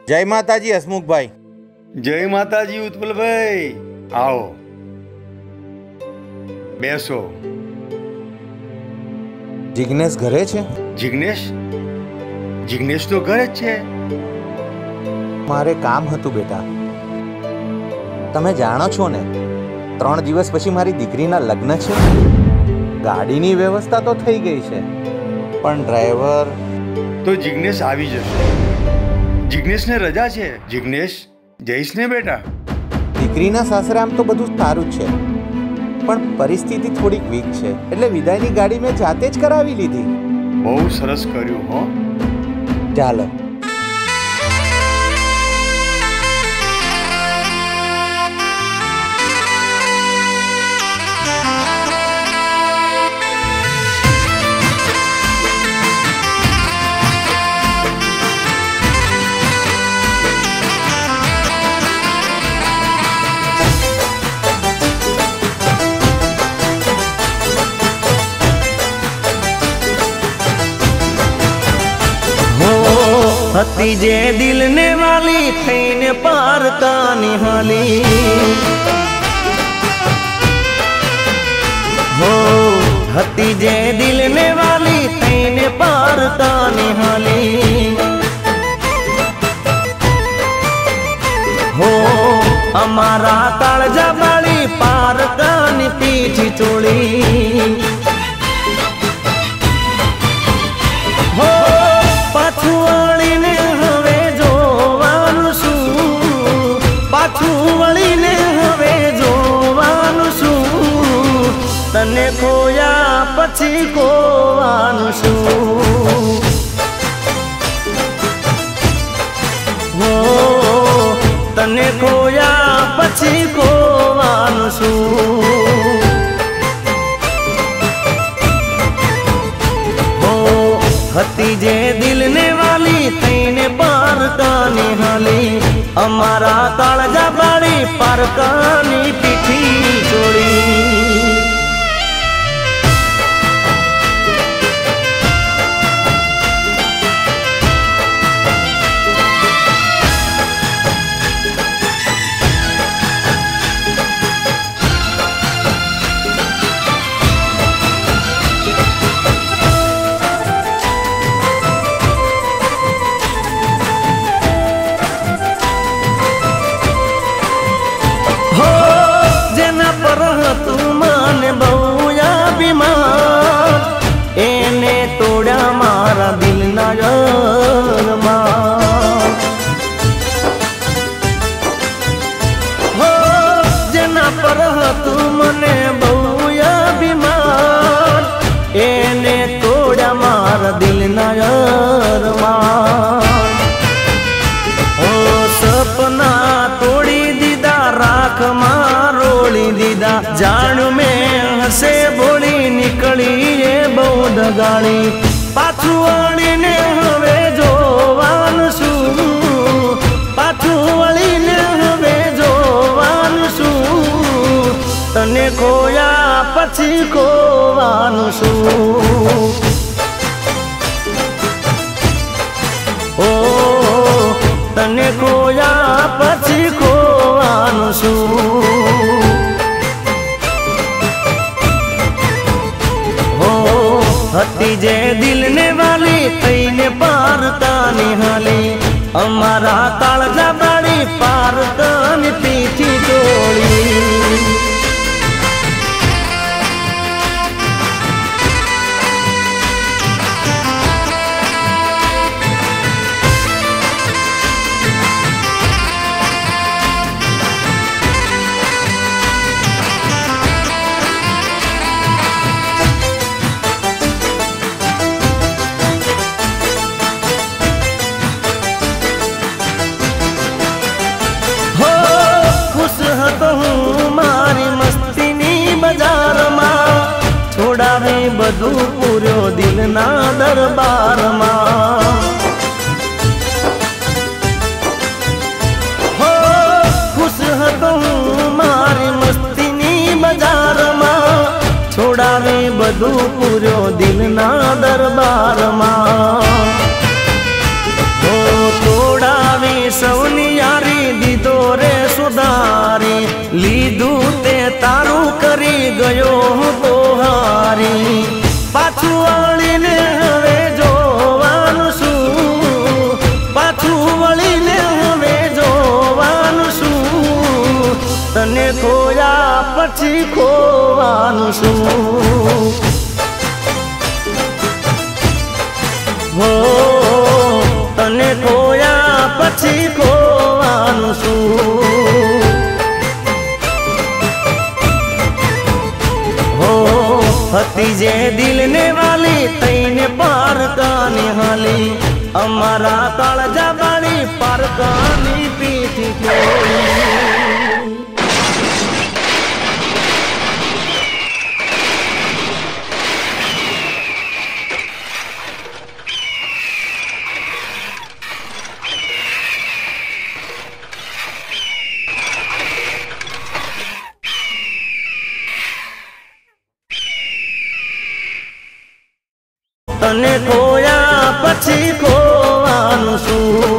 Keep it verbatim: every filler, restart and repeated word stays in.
जय माताजी हसमुख भाई। जय माताजी उत्पल भाई। आओ बेसो। जिग्नेश घरे छे? जिग्नेश जिग्नेश तो घरे ज छे। मारे काम हतुं बेटा। तमे जाणो छो ने त्रण दिवस पछी मारी दीकरीना लग्न छे। गाडीनी व्यवस्था तो थई गई छे पण ड्राइवर तो जिग्नेश आवी जशे। जिग्नेश ने रजा छे। जिग्नेश जईश ने बेटा। दीकरीना सासरे आम तो बधुं सारुं छे पण परिस्थिति थोड़ी वीक छे એટલે વિદાયની ગાડી મેં જાતે જ કરાવી લીધી। બહુ સરસ કર્યું હો। ચાલો। हती जे दिल ने वाली थईने पार का निहाली हो। हती जे दिल ने वाली थईने पार का निहाली हो। अमारा काळजा बाळी पार कानी पीठी चोळी हो। पाछू वळीने हवे जोवानुं शुं, पाछू वळीने हवे जोवानुं शुं, तने खोया पछी खोवानुं शुं हो। तने खोया पछी खोवानुं शुं हती जे दिल ने वाली थईने पार का निहाली अमारा काळजा बाळी पार कानी पीठी चोळी। दिल नयर ओ सपना तोड़ी दीदा राख मारोड़ी दीदा जान में हसे बोली निकली ये बहुत गाड़ी पाछू वળી ने हवे जोवानुं शुं पाछू वળી ने हवे जोवानुं शुं तने खोया पछी खोवानुं शुं ओ तने खोया पछी खोवानुं शुं हो। हती जे दिल ने वाली थईने पार का निहाली अमारा काळजा बाळी पार कानी पीठी चोळी। बधु पूर्यो दिल ना दरबार मां हो खुश हतो मारी मस्ती नी बाजार मां छोड़ावे बधु पूर्यो दिल ना दरबार मां हो तोड़ावे गयो हूँ तो हारी पाछू वळीने हवे जोवानुं शुं पाछू वळीने हवे जोवानुं शुं तने खोया पछी खोवानुं शुं हो तने खोया पछी खोवानुं शुं हती जे दिल ने वाली तईने पारकानी हाली अमारा काळजा बाळी पारकानी पीठी तोड़ी तने खोया पछी खोवानुं शुं।